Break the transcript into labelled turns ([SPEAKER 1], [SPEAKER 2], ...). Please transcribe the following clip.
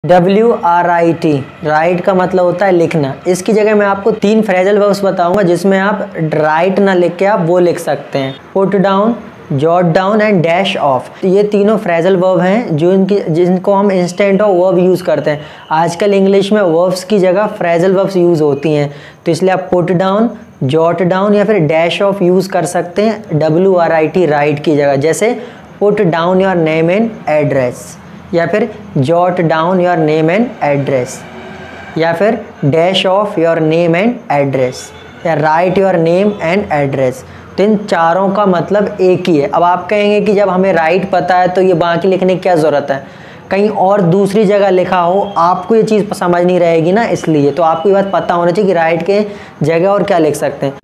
[SPEAKER 1] WRIT, right का मतलब होता है लिखना। इसकी जगह मैं आपको 3 फ्रेजल वर्ब्स बताऊंगा जिसमें आप राइट ना लिख के आप वो लिख सकते हैं, put down, jot down and dash off. ये तीनों फ्रेजल वर्ब हैं जिनको हम इंस्टेंट ऑफ वर्ब यूज़ करते हैं। आजकल इंग्लिश में वर्ब्स की जगह फ्रेजल वर्ब्स यूज़ होती हैं, तो इसलिए आप पुट डाउन, जॉट डाउन या फिर डैश ऑफ यूज़ कर सकते हैं WRIT, राइट की जगह। जैसे put down your name and address, या फिर jot down your name and address, या फिर dash off your name and address, या write your name and address. तो इन चारों का मतलब एक ही है। अब आप कहेंगे कि जब हमें राइट पता है तो ये बाकी लिखने की क्या ज़रूरत है, कहीं और दूसरी जगह लिखा हो आपको ये चीज़ समझ नहीं रहेगी ना, इसलिए तो आपको ये बात पता होना चाहिए कि राइट के जगह और क्या लिख सकते हैं।